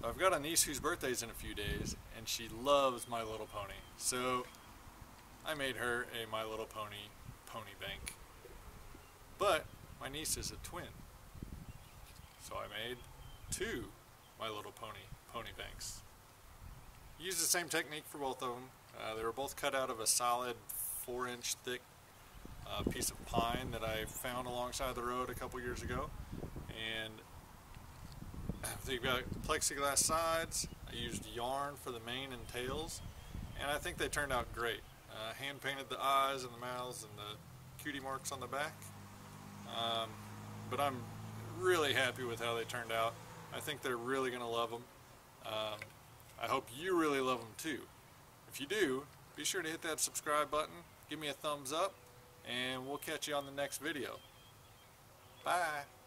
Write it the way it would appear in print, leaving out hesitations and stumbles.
I've got a niece whose birthday's in a few days, and she loves My Little Pony. So I made her a My Little Pony pony bank. But my niece is a twin, so I made two My Little Pony pony banks. Used the same technique for both of them. They were both cut out of a solid 4-inch thick piece of pine that I found alongside the road a couple years ago. And they've got plexiglass sides. I used yarn for the mane and tails, and I think they turned out great. Hand painted the eyes and the mouths and the cutie marks on the back. But I'm really happy with how they turned out. I think they're really going to love them. I hope you really love them too. If you do, be sure to hit that subscribe button, give me a thumbs up, and we'll catch you on the next video. Bye!